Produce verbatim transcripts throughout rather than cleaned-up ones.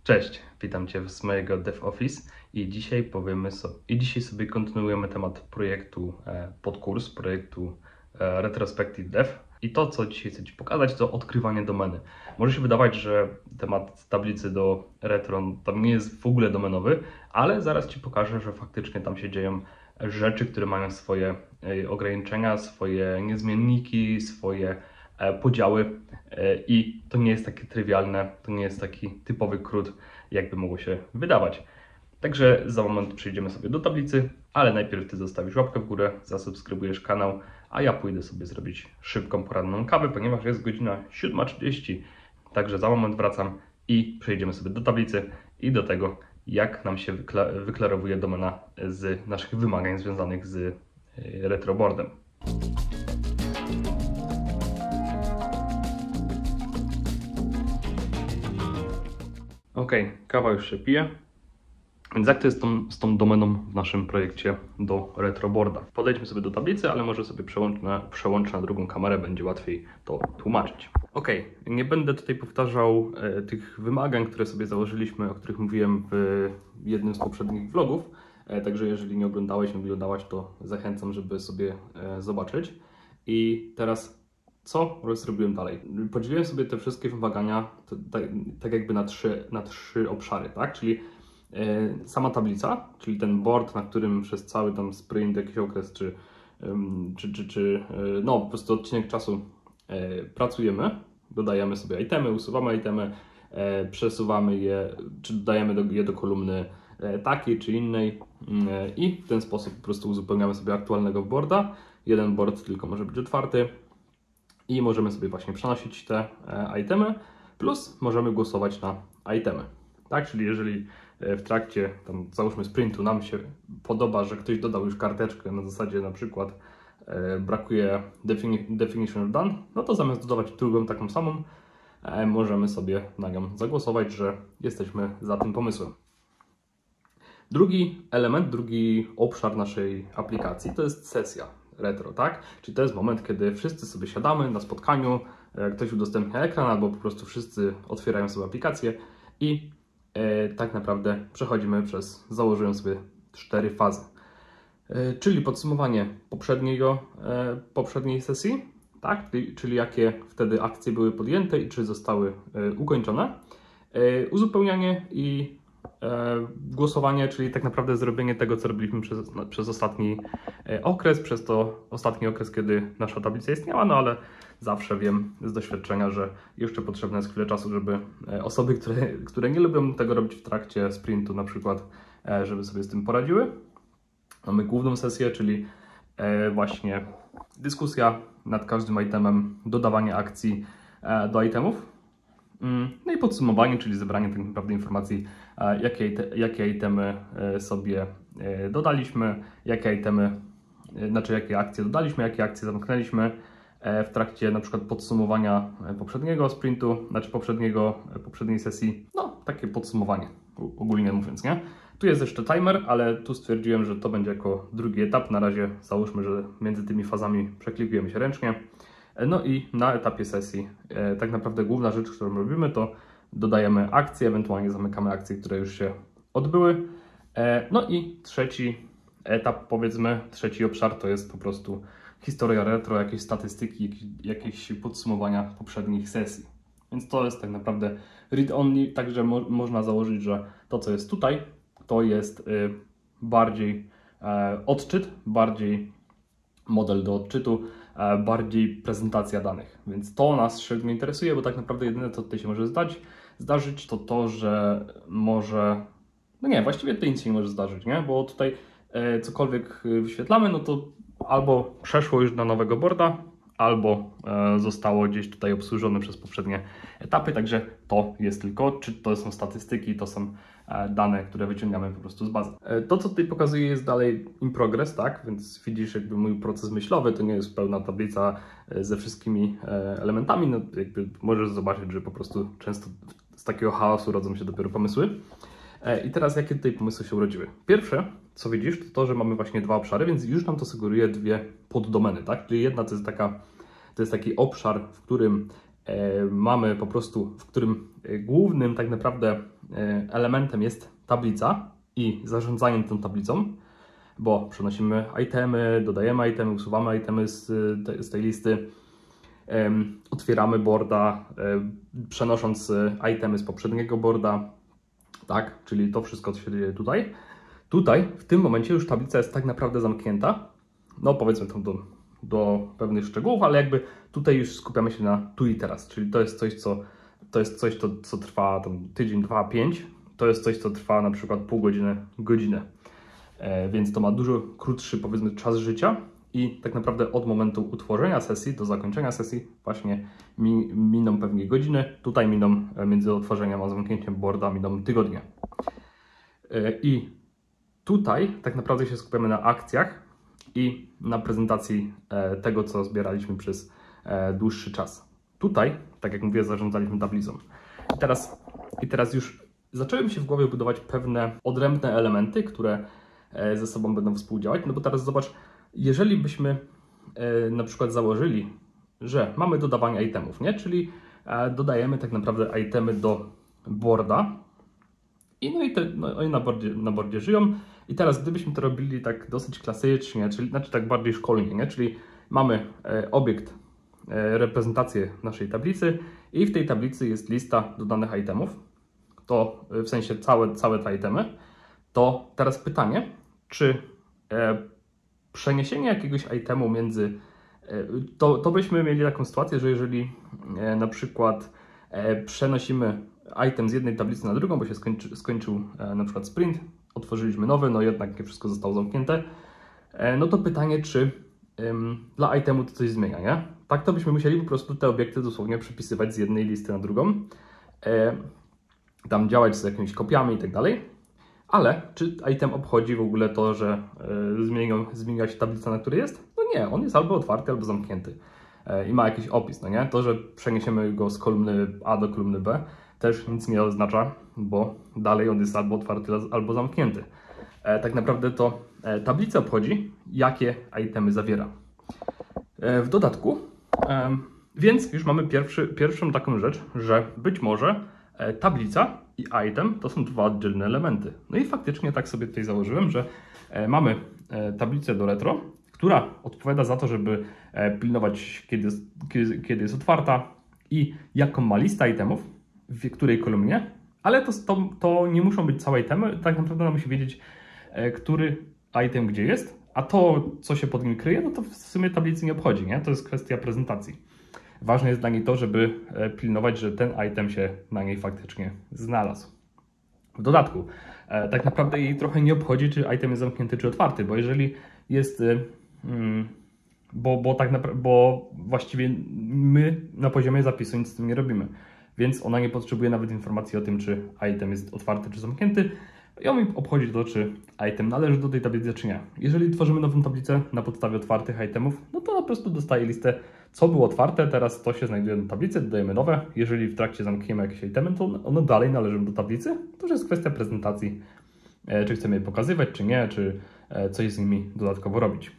Cześć, witam Cię z mojego DevOffice i dzisiaj powiemy so, i dzisiaj sobie kontynuujemy temat projektu e, podkurs, projektu e, Retrospective Dev. I to, co dzisiaj chcę Ci pokazać, to odkrywanie domeny. Może się wydawać, że temat tablicy do retro tam nie jest w ogóle domenowy, ale zaraz Ci pokażę, że faktycznie tam się dzieją rzeczy, które mają swoje e, ograniczenia, swoje niezmienniki, swoje podziały i to nie jest takie trywialne, to nie jest taki typowy CRUD, jakby mogło się wydawać. Także za moment przejdziemy sobie do tablicy, ale najpierw Ty zostawisz łapkę w górę, zasubskrybujesz kanał, a ja pójdę sobie zrobić szybką poranną kawę, ponieważ jest godzina siódma trzydzieści. Także za moment wracam i przejdziemy sobie do tablicy i do tego, jak nam się wykla- wyklarowuje domena z naszych wymagań związanych z retroboardem. Ok, kawa już się pije. Więc jak to jest tą, z tą domeną w naszym projekcie do retroboarda? Podejdźmy sobie do tablicy, ale może sobie przełączę na, przełączę na drugą kamerę, będzie łatwiej to tłumaczyć. Ok, nie będę tutaj powtarzał e, tych wymagań, które sobie założyliśmy, o których mówiłem w jednym z poprzednich vlogów. E, także jeżeli nie oglądałeś, nie oglądałaś, to zachęcam, żeby sobie e, zobaczyć. I teraz co zrobiłem dalej? Podzieliłem sobie te wszystkie wymagania to, tak, tak jakby na trzy, na trzy obszary, tak? Czyli e, sama tablica, czyli ten board, na którym przez cały tam sprint, jakiś okres, czy, um, czy, czy, czy e, no po prostu odcinek czasu e, pracujemy, dodajemy sobie itemy, usuwamy itemy, e, przesuwamy je, czy dodajemy do, je do kolumny e, takiej czy innej e, i w ten sposób po prostu uzupełniamy sobie aktualnego boarda. Jeden board tylko może być otwarty. I możemy sobie właśnie przenosić te e, itemy, plus możemy głosować na itemy. Tak, czyli jeżeli w trakcie, tam załóżmy sprintu, nam się podoba, że ktoś dodał już karteczkę na zasadzie na przykład e, brakuje defini definition of done, no to zamiast dodawać drugą taką samą, e, możemy sobie na nią zagłosować, że jesteśmy za tym pomysłem. Drugi element, drugi obszar naszej aplikacji to jest sesja retro, tak? Czyli to jest moment, kiedy wszyscy sobie siadamy na spotkaniu, ktoś udostępnia ekran, albo po prostu wszyscy otwierają sobie aplikację i e, tak naprawdę przechodzimy przez, założyłem sobie cztery fazy. E, czyli podsumowanie poprzedniego, e, poprzedniej sesji, tak? Czyli, czyli jakie wtedy akcje były podjęte i czy zostały e, ukończone. E, uzupełnianie i E, głosowanie, czyli tak naprawdę zrobienie tego, co robiliśmy przez, no, przez ostatni e, okres, przez to ostatni okres, kiedy nasza tablica istniała, no ale zawsze wiem z doświadczenia, że jeszcze potrzebne jest chwilę czasu, żeby e, osoby, które, które nie lubią tego robić w trakcie sprintu na przykład, e, żeby sobie z tym poradziły. Mamy główną sesję, czyli e, właśnie dyskusja nad każdym itemem, dodawanie akcji e, do itemów. No i podsumowanie, czyli zebranie tak naprawdę informacji, jakie, jakie itemy sobie dodaliśmy, jakie itemy, znaczy jakie akcje dodaliśmy, jakie akcje zamknęliśmy w trakcie na przykład podsumowania poprzedniego sprintu, znaczy poprzedniego, poprzedniej sesji, no takie podsumowanie ogólnie mówiąc, nie? Tu jest jeszcze timer, ale tu stwierdziłem, że to będzie jako drugi etap, na razie załóżmy, że między tymi fazami przeklikujemy się ręcznie. No i na etapie sesji e, tak naprawdę główna rzecz, którą robimy, to dodajemy akcje, ewentualnie zamykamy akcje, które już się odbyły. E, no i trzeci etap, powiedzmy, trzeci obszar to jest po prostu historia retro, jakieś statystyki, jakieś, jakieś podsumowania poprzednich sesji. Więc to jest tak naprawdę read-only, także mo można założyć, że to, co jest tutaj, to jest y, bardziej y, odczyt, bardziej model do odczytu, bardziej prezentacja danych. Więc to nas średnio interesuje, bo tak naprawdę jedyne, co tutaj się może zdać, zdarzyć, to to, że może... No nie, właściwie to nic się nie może zdarzyć, nie? Bo tutaj e, cokolwiek wyświetlamy, no to albo przeszło już na nowego boarda, albo e, zostało gdzieś tutaj obsłużone przez poprzednie etapy, także to jest tylko, czy to są statystyki, to są e, dane, które wyciągamy po prostu z bazy. E, to, co tutaj pokazuję, jest dalej in progress, tak, więc widzisz jakby mój proces myślowy, to nie jest pełna tablica e, ze wszystkimi e, elementami, no jakby możesz zobaczyć, że po prostu często z takiego chaosu rodzą się dopiero pomysły. E, I teraz jakie tutaj pomysły się urodziły? Pierwsze, co widzisz, to to, że mamy właśnie dwa obszary, więc już nam to sugeruje dwie poddomeny, tak? Czyli jedna to jest taka, to jest taki obszar, w którym e, mamy po prostu, w którym głównym tak naprawdę elementem jest tablica i zarządzanie tą tablicą, bo przenosimy itemy, dodajemy itemy, usuwamy itemy z, te, z tej listy, um, otwieramy boarda, um, przenosząc itemy z poprzedniego boarda, tak, czyli to wszystko, co się dzieje tutaj. Tutaj, w tym momencie już tablica jest tak naprawdę zamknięta, no powiedzmy tam do, do pewnych szczegółów, ale jakby tutaj już skupiamy się na tu i teraz, czyli to jest coś, co, to jest coś, to, co trwa tam tydzień, dwa, pięć, to jest coś, co trwa na przykład pół godziny, godzinę. E, więc to ma dużo krótszy, powiedzmy, czas życia i tak naprawdę od momentu utworzenia sesji do zakończenia sesji właśnie mi, miną pewnie godziny, tutaj miną między otworzeniem a zamknięciem boarda miną tygodnie. E, I tutaj tak naprawdę się skupiamy na akcjach i na prezentacji e, tego, co zbieraliśmy przez e, dłuższy czas. Tutaj, tak jak mówię, zarządzaliśmy tablicą. I teraz, i teraz już zaczęły mi się w głowie budować pewne odrębne elementy, które ze sobą będą współdziałać. No bo teraz zobacz, jeżeli byśmy e, na przykład założyli, że mamy dodawanie itemów, nie? Czyli e, dodajemy tak naprawdę itemy do boarda i no i te, no, oni na boardzie, na boardzie żyją. I teraz gdybyśmy to robili tak dosyć klasycznie, czyli znaczy tak bardziej szkolnie, nie? Czyli mamy e, obiekt, e, reprezentację naszej tablicy i w tej tablicy jest lista dodanych itemów, to e, w sensie całe, całe te itemy. To teraz pytanie, czy e, przeniesienie jakiegoś itemu między, e, to, to byśmy mieli taką sytuację, że jeżeli e, na przykład e, przenosimy item z jednej tablicy na drugą, bo się skończy, skończył e, na przykład sprint, otworzyliśmy nowy, no jednak nie wszystko zostało zamknięte, e, no to pytanie, czy e, dla itemu to coś zmienia, nie? Tak to byśmy musieli po prostu te obiekty dosłownie przepisywać z jednej listy na drugą, e, tam działać z jakimiś kopiami i tak dalej. Ale czy item obchodzi w ogóle to, że y, zmienią, zmienia się tablica, na której jest? No nie, on jest albo otwarty, albo zamknięty y, i ma jakiś opis, no nie? To, że przeniesiemy go z kolumny A do kolumny B też nic nie oznacza, bo dalej on jest albo otwarty, albo zamknięty. E, tak naprawdę to e, tablica obchodzi, jakie itemy zawiera. E, w dodatku, e, więc już mamy pierwszy, pierwszą taką rzecz, że być może e, tablica i item to są dwa oddzielne elementy. No i faktycznie tak sobie tutaj założyłem, że e, mamy e, tablicę do retro, która odpowiada za to, żeby e, pilnować, kiedy, kiedy, kiedy jest otwarta i jaką ma listę itemów, w której kolumnie, ale to, to, to nie muszą być całe itemy, tak naprawdę ona musi wiedzieć, e, który item gdzie jest, a to, co się pod nim kryje, no to w sumie tablicy nie obchodzi, nie? To jest kwestia prezentacji. Ważne jest dla niej to, żeby pilnować, że ten item się na niej faktycznie znalazł. W dodatku, e, tak naprawdę jej trochę nie obchodzi, czy item jest zamknięty, czy otwarty, bo jeżeli jest, mm, bo, bo, tak naprawdę, bo właściwie my na poziomie zapisu nic z tym nie robimy, więc ona nie potrzebuje nawet informacji o tym, czy item jest otwarty, czy zamknięty. Ją obchodzi to, czy item należy do tej tablicy, czy nie. Jeżeli tworzymy nową tablicę na podstawie otwartych itemów, no to po prostu dostaje listę, co było otwarte, teraz to się znajduje na tablicy, dodajemy nowe. Jeżeli w trakcie zamkniemy jakieś itemy, to one dalej należą do tablicy. To już jest kwestia prezentacji, czy chcemy je pokazywać, czy nie, czy coś z nimi dodatkowo robić.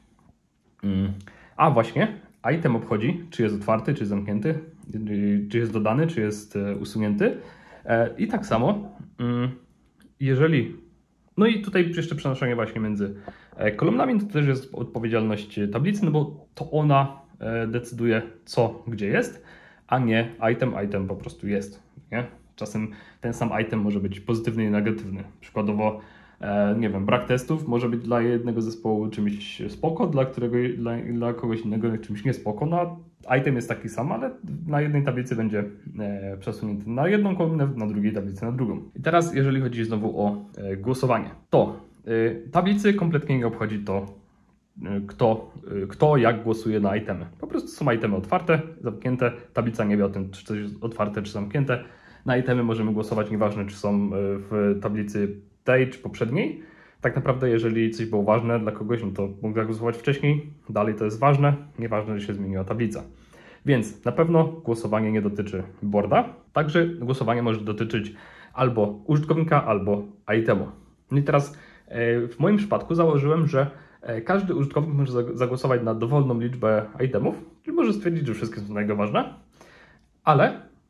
A właśnie, item obchodzi, czy jest otwarty, czy zamknięty, czy jest dodany, czy jest usunięty. I tak samo, jeżeli, no i tutaj jeszcze przenoszenie właśnie między kolumnami, to też jest odpowiedzialność tablicy, no bo to ona decyduje, co gdzie jest, a nie item, item po prostu jest, nie? Czasem ten sam item może być pozytywny i negatywny. Przykładowo, nie wiem, brak testów może być dla jednego zespołu czymś spoko, dla, którego, dla, dla kogoś innego czymś nie spoko. No, item jest taki sam, ale na jednej tablicy będzie e, przesunięty na jedną kolumnę, na drugiej tablicy na drugą. I teraz, jeżeli chodzi znowu o e, głosowanie, to e, tablicy kompletnie nie obchodzi to, e, kto, e, kto jak głosuje na itemy. Po prostu są itemy otwarte, zamknięte, tablica nie wie o tym, czy coś jest otwarte, czy zamknięte. Na itemy możemy głosować, nieważne, czy są w tablicy tej czy poprzedniej. Tak naprawdę, jeżeli coś było ważne dla kogoś, no to mógł zagłosować wcześniej, dalej to jest ważne, nieważne, że się zmieniła tablica. Więc na pewno głosowanie nie dotyczy boarda, także głosowanie może dotyczyć albo użytkownika, albo itemu. No i teraz w moim przypadku założyłem, że każdy użytkownik może zagłosować na dowolną liczbę itemów, czyli może stwierdzić, że wszystkie są dla niego ważne, ale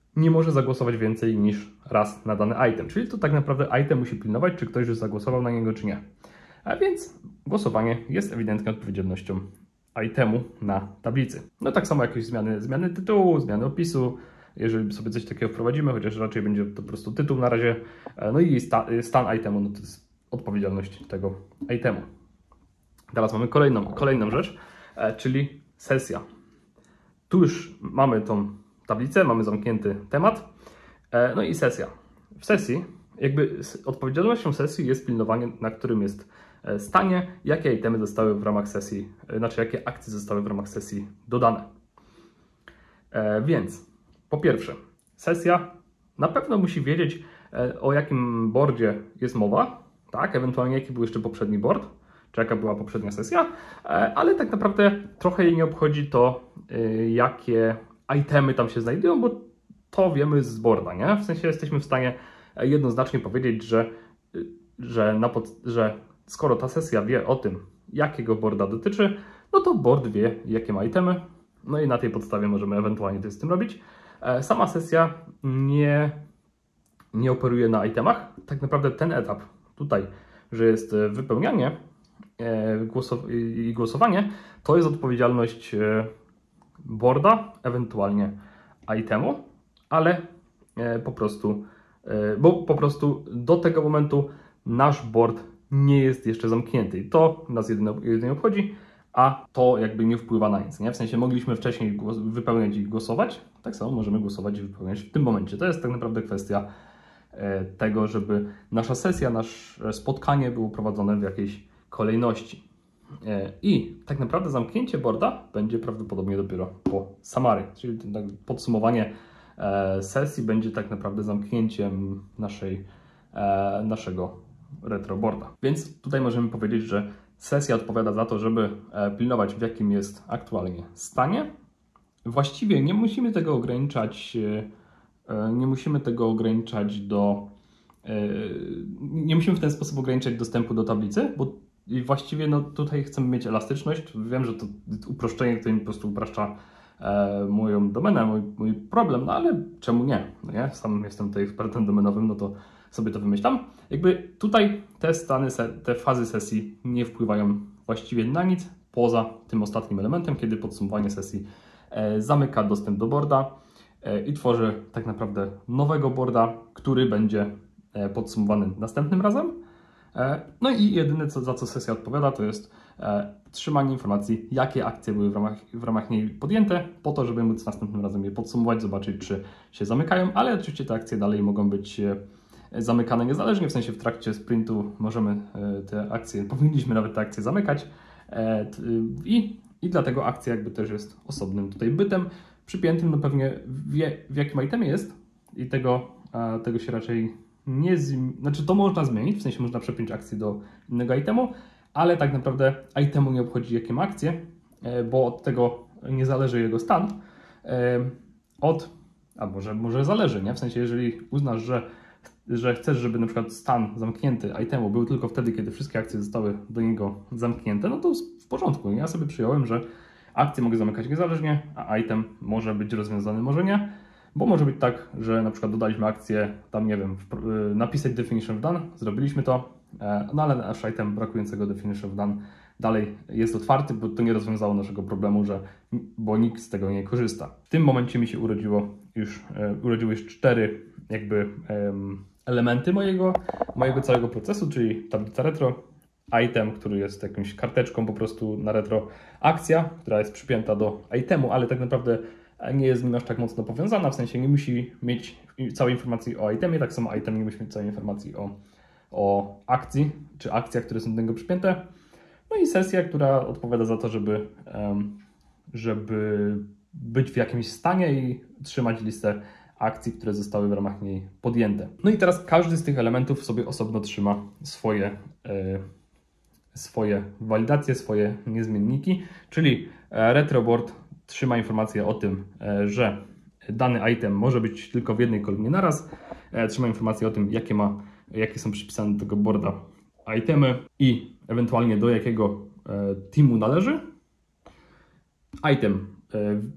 nie może zagłosować więcej niż raz na dany item. Czyli to tak naprawdę item musi pilnować, czy ktoś już zagłosował na niego, czy nie. A więc głosowanie jest ewidentnie odpowiedzialnością itemu na tablicy. No tak samo jakieś zmiany, zmiany tytułu, zmiany opisu, jeżeli sobie coś takiego wprowadzimy, chociaż raczej będzie to po prostu tytuł na razie. No i sta, stan itemu, no to jest odpowiedzialność tego itemu. Teraz mamy kolejną, kolejną rzecz, czyli sesja. Tu już mamy tą tablicę, mamy zamknięty temat, no i sesja. W sesji jakby odpowiedzialnością sesji jest pilnowanie, na którym jest stanie, jakie itemy zostały w ramach sesji, znaczy jakie akcje zostały w ramach sesji dodane. Więc po pierwsze, sesja na pewno musi wiedzieć, o jakim boardzie jest mowa, tak, ewentualnie jaki był jeszcze poprzedni board, czy jaka była poprzednia sesja, ale tak naprawdę trochę jej nie obchodzi to, jakie itemy tam się znajdują, bo to wiemy z boarda, nie? W sensie jesteśmy w stanie jednoznacznie powiedzieć, że, że, na pod, że skoro ta sesja wie o tym, jakiego boarda dotyczy, no to board wie, jakie ma itemy, no i na tej podstawie możemy ewentualnie coś z tym robić. Sama sesja nie, nie operuje na itemach. Tak naprawdę ten etap tutaj, że jest wypełnianie i głosowanie, to jest odpowiedzialność boarda, ewentualnie itemu, ale po prostu, bo po prostu do tego momentu nasz board nie jest jeszcze zamknięty i to nas jedynie, jedynie obchodzi, a to jakby nie wpływa na nic, nie? W sensie mogliśmy wcześniej głos, wypełniać i głosować, tak samo możemy głosować i wypełniać w tym momencie. To jest tak naprawdę kwestia e, tego, żeby nasza sesja, nasze spotkanie było prowadzone w jakiejś kolejności. E, I tak naprawdę zamknięcie boarda będzie prawdopodobnie dopiero po summary, czyli podsumowanie e, sesji będzie tak naprawdę zamknięciem naszej, e, naszego retroboarda. Więc tutaj możemy powiedzieć, że sesja odpowiada za to, żeby pilnować, w jakim jest aktualnie stanie. Właściwie nie musimy tego ograniczać, nie musimy tego ograniczać do, nie musimy w ten sposób ograniczać dostępu do tablicy, bo właściwie no, tutaj chcemy mieć elastyczność. Wiem, że to uproszczenie, które mi po prostu upraszcza moją domenę, mój, mój problem, no ale czemu nie? No nie? Sam jestem tutaj ekspertem domenowym, no to sobie to wymyślam. Jakby tutaj te stany, te fazy sesji nie wpływają właściwie na nic, poza tym ostatnim elementem, kiedy podsumowanie sesji e, zamyka dostęp do boarda e, i tworzy tak naprawdę nowego boarda, który będzie e, podsumowany następnym razem. E, no i jedyne, co, za co sesja odpowiada, to jest e, trzymanie informacji, jakie akcje były w ramach, w ramach niej podjęte, po to, żeby móc następnym razem je podsumować, zobaczyć, czy się zamykają, ale oczywiście te akcje dalej mogą być e, zamykane niezależnie, w sensie w trakcie sprintu możemy te akcje, powinniśmy nawet te akcje zamykać i, i dlatego akcja jakby też jest osobnym tutaj bytem przypiętym, no pewnie wie, w jakim itemie jest i tego, tego się raczej nie zmieni, znaczy to można zmienić, w sensie można przepiąć akcję do innego itemu, ale tak naprawdę itemu nie obchodzi jakie ma akcje, bo od tego nie zależy jego stan, od, a może, może zależy, nie? W sensie jeżeli uznasz, że że chcesz, żeby na przykład stan zamknięty itemu był tylko wtedy, kiedy wszystkie akcje zostały do niego zamknięte, no to w porządku. Ja sobie przyjąłem, że akcje mogę zamykać niezależnie, a item może być rozwiązany, może nie, bo może być tak, że na przykład dodaliśmy akcję, tam nie wiem, napisać definition of done, zrobiliśmy to, no ale nasz item brakującego definition of done dalej jest otwarty, bo to nie rozwiązało naszego problemu, że, bo nikt z tego nie korzysta. W tym momencie mi się urodziło już, urodziły już cztery jakby um, elementy mojego, mojego całego procesu, czyli tablica retro, item, który jest jakąś karteczką po prostu na retro, akcja, która jest przypięta do itemu, ale tak naprawdę nie jest z nim aż tak mocno powiązana, w sensie nie musi mieć całej informacji o itemie, tak samo item nie musi mieć całej informacji o, o akcji, czy akcjach, które są do niego przypięte. No i sesja, która odpowiada za to, żeby, um, żeby być w jakimś stanie i trzymać listę akcji, które zostały w ramach niej podjęte. No i teraz każdy z tych elementów sobie osobno trzyma swoje, e, swoje walidacje, swoje niezmienniki, czyli retroboard trzyma informację o tym, e, że dany item może być tylko w jednej kolumnie naraz, e, trzyma informację o tym, jakie, ma, jakie są przypisane do tego boarda itemy i ewentualnie do jakiego e, teamu należy. Item,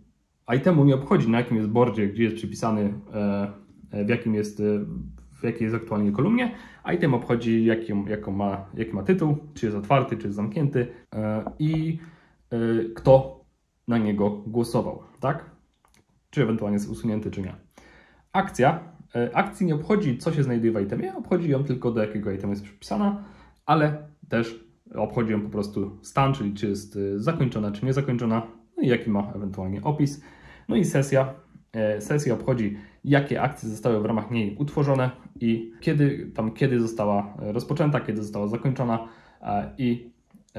itemu nie obchodzi, na jakim jest boardzie, gdzie jest przypisany, w jakim jest, w jakiej jest aktualnie kolumnie. Item obchodzi, jaki, jaką ma, jaki ma tytuł, czy jest otwarty, czy jest zamknięty i kto na niego głosował, tak? Czy ewentualnie jest usunięty, czy nie. Akcja. Akcji nie obchodzi, co się znajduje w itemie, obchodzi ją tylko, do jakiego itemu jest przypisana, ale też obchodzi ją po prostu stan, czyli czy jest zakończona, czy niezakończona, no i jaki ma ewentualnie opis. No i sesja. Sesja obchodzi, jakie akcje zostały w ramach niej utworzone i kiedy, tam, kiedy została rozpoczęta, kiedy została zakończona i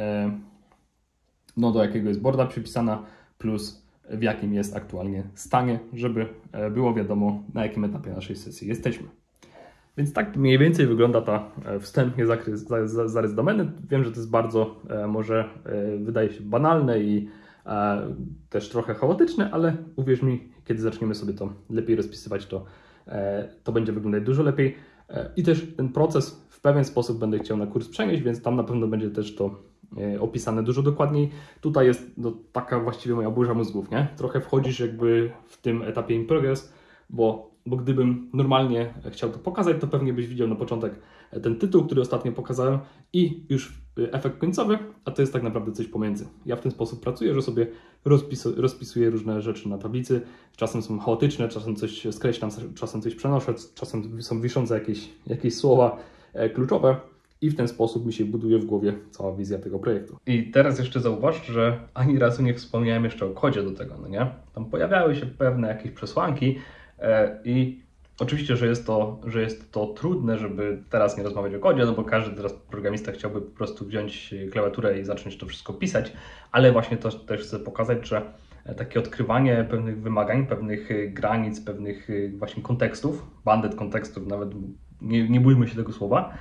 no, do jakiego jest boarda przypisana, plus w jakim jest aktualnie stanie, żeby było wiadomo, na jakim etapie naszej sesji jesteśmy. Więc tak mniej więcej wygląda ta wstępnie zarys, zarys domeny. Wiem, że to jest bardzo, może wydaje się banalne i też trochę chaotyczne, ale uwierz mi, kiedy zaczniemy sobie to lepiej rozpisywać, to, to będzie wyglądać dużo lepiej. I też ten proces w pewien sposób będę chciał na kurs przenieść, więc tam na pewno będzie też to opisane dużo dokładniej. Tutaj jest no, taka właściwie moja burza mózgów, nie? Trochę wchodzisz jakby w tym etapie in progress, bo, bo gdybym normalnie chciał to pokazać, to pewnie byś widział na początek ten tytuł, który ostatnio pokazałem i już efekt końcowy, a to jest tak naprawdę coś pomiędzy. Ja w ten sposób pracuję, że sobie rozpisu, rozpisuję różne rzeczy na tablicy. Czasem są chaotyczne, czasem coś skreślam, czasem coś przenoszę, czasem są wiszące jakieś, jakieś słowa kluczowe. I w ten sposób mi się buduje w głowie cała wizja tego projektu. I teraz jeszcze zauważ, że ani razu nie wspomniałem jeszcze o kodzie do tego, no nie? Tam pojawiały się pewne jakieś przesłanki e, i oczywiście, że jest, to, że jest to trudne, żeby teraz nie rozmawiać o kodzie, no bo każdy teraz programista chciałby po prostu wziąć klawiaturę i zacząć to wszystko pisać, ale właśnie to też chcę pokazać, że takie odkrywanie pewnych wymagań, pewnych granic, pewnych właśnie kontekstów, bandet kontekstów, nawet nie, nie bójmy się tego słowa,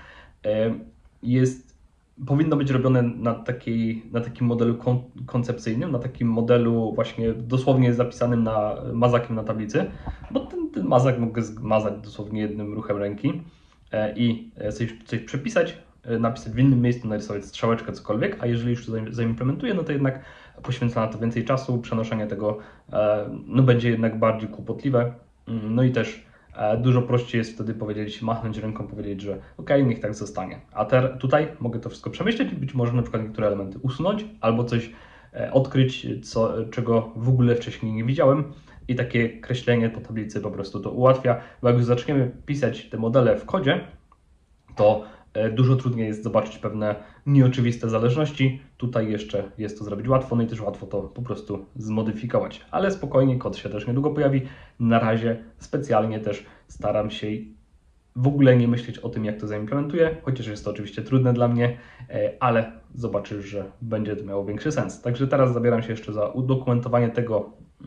jest, powinno być robione na, takiej, na takim modelu kon, koncepcyjnym, na takim modelu właśnie dosłownie zapisanym na mazakiem na tablicy, bo ten, ten mazak mogę zmazać dosłownie jednym ruchem ręki i coś, coś przepisać, napisać w innym miejscu, narysować strzałeczkę, cokolwiek, a jeżeli już to zaimplementuję, no to jednak poświęca na to więcej czasu, przenoszenie tego no, będzie jednak bardziej kłopotliwe, no i też dużo prościej jest wtedy powiedzieć, machnąć ręką, powiedzieć, że ok, niech tak zostanie. A ter, tutaj mogę to wszystko przemyśleć i być może na przykład niektóre elementy usunąć albo coś odkryć, co, czego w ogóle wcześniej nie widziałem i takie kreślenie po tablicy po prostu to ułatwia, bo jak już zaczniemy pisać te modele w kodzie, to dużo trudniej jest zobaczyć pewne nieoczywiste zależności. Tutaj jeszcze jest to zrobić łatwo, no i też łatwo to po prostu zmodyfikować. Ale spokojnie, kod się też niedługo pojawi. Na razie specjalnie też staram się w ogóle nie myśleć o tym, jak to zaimplementuję, chociaż jest to oczywiście trudne dla mnie, ale zobaczysz, że będzie to miało większy sens. Także teraz zabieram się jeszcze za udokumentowanie tego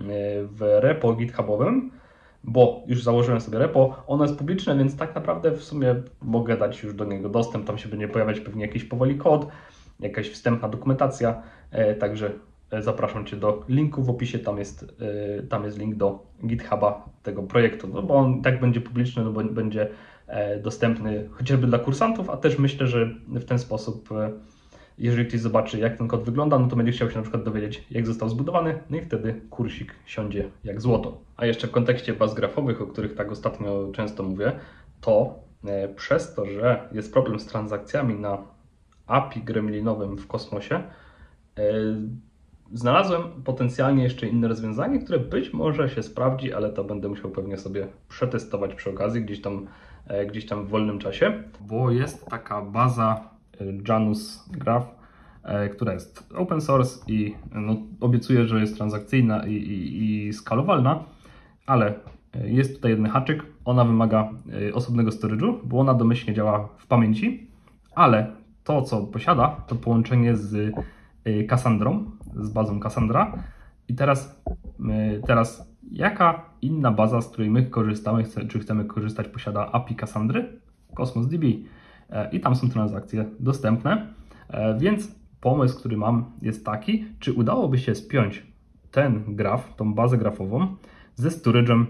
w repo githubowym, bo już założyłem sobie repo, ono jest publiczne, więc tak naprawdę w sumie mogę dać już do niego dostęp, tam się będzie pojawiać pewnie jakiś powoli kod, jakaś wstępna dokumentacja, e, także zapraszam Cię do linku w opisie, tam jest, e, tam jest link do GitHuba tego projektu, no bo on tak będzie publiczny, no bo będzie e, dostępny chociażby dla kursantów, a też myślę, że w ten sposób e, jeżeli ktoś zobaczy, jak ten kod wygląda, no to będzie chciał się na przykład dowiedzieć, jak został zbudowany, no i wtedy kursik siądzie jak złoto. A jeszcze w kontekście baz grafowych, o których tak ostatnio często mówię, to e, przez to, że jest problem z transakcjami na A P I gremlinowym w Kosmosie, e, znalazłem potencjalnie jeszcze inne rozwiązanie, które być może się sprawdzi, ale to będę musiał pewnie sobie przetestować przy okazji, gdzieś tam, e, gdzieś tam w wolnym czasie. Bo jest taka baza Janus Graph, e, która jest open source i no, obiecuję, że jest transakcyjna i, i, i skalowalna, ale jest tutaj jeden haczyk, ona wymaga e, osobnego storage'u, bo ona domyślnie działa w pamięci, ale to, co posiada, to połączenie z e, Cassandrą, z bazą Cassandra. I teraz, e, teraz jaka inna baza, z której my korzystamy, chce, czy chcemy korzystać, posiada A P I Cassandry? Cosmos D B. I tam są transakcje dostępne, więc pomysł, który mam, jest taki, czy udałoby się spiąć ten graf, tą bazę grafową ze storage'em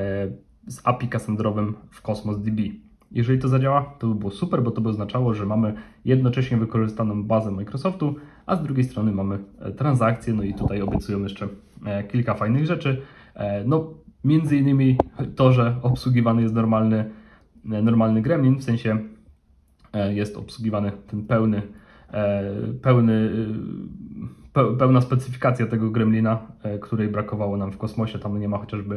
z A P I Cassandrowym w Cosmos D B. Jeżeli to zadziała, to by było super, bo to by oznaczało, że mamy jednocześnie wykorzystaną bazę Microsoftu, a z drugiej strony mamy transakcje, no i tutaj obiecują jeszcze kilka fajnych rzeczy. No, między innymi to, że obsługiwany jest normalny, normalny gremlin, w sensie jest obsługiwany ten pełny, pełny, pełna specyfikacja tego gremlina, której brakowało nam w kosmosie. Tam nie ma chociażby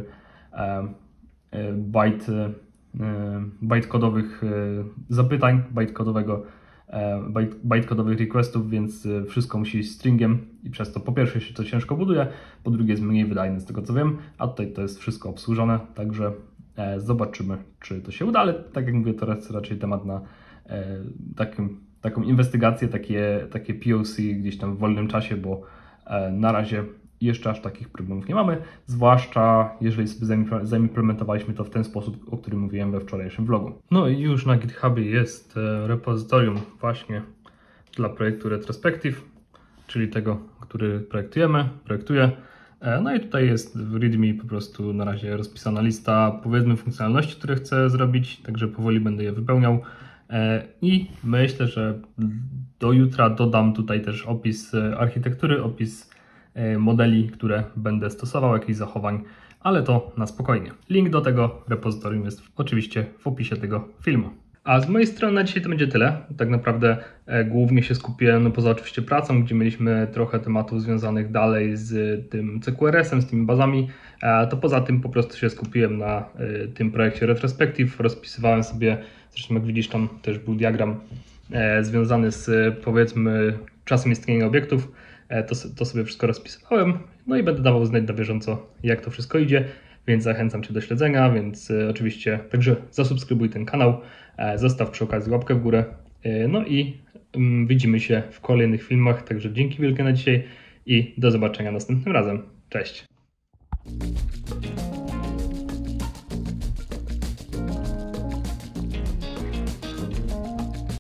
byte, byte kodowych zapytań, byte kodowego byte, byte kodowych requestów, więc wszystko musi iść stringiem i przez to po pierwsze się to ciężko buduje, po drugie jest mniej wydajne z tego co wiem, a tutaj to jest wszystko obsłużone, także zobaczymy, czy to się uda, ale tak jak mówię, to jest raczej temat na takim, taką inwestygację, takie, takie P O C gdzieś tam w wolnym czasie, bo na razie jeszcze aż takich problemów nie mamy, zwłaszcza jeżeli sobie zaimplementowaliśmy to w ten sposób, o którym mówiłem we wczorajszym vlogu. No i już na GitHubie jest repozytorium właśnie dla projektu Retrospective, czyli tego, który projektujemy, projektuję. No i tutaj jest w README po prostu na razie rozpisana lista, powiedzmy, funkcjonalności, które chcę zrobić, także powoli będę je wypełniał. I myślę, że do jutra dodam tutaj też opis architektury, opis modeli, które będę stosował, jakichś zachowań, ale to na spokojnie. Link do tego repozytorium jest oczywiście w opisie tego filmu. A z mojej strony na dzisiaj to będzie tyle. Tak naprawdę e, głównie się skupiłem, no poza oczywiście pracą, gdzie mieliśmy trochę tematów związanych dalej z tym C Q R S em, z tymi bazami, e, to poza tym po prostu się skupiłem na e, tym projekcie Retrospective. Rozpisywałem sobie, zresztą jak widzisz, tam też był diagram e, związany z, powiedzmy, czasem istnienia obiektów. E, to, to sobie wszystko rozpisałem, no i będę dawał znać na bieżąco, jak to wszystko idzie, więc zachęcam Cię do śledzenia, więc e, oczywiście także zasubskrybuj ten kanał, e, zostaw przy okazji łapkę w górę, e, no i mm, widzimy się w kolejnych filmach, także dzięki wielkie na dzisiaj i do zobaczenia następnym razem. Cześć!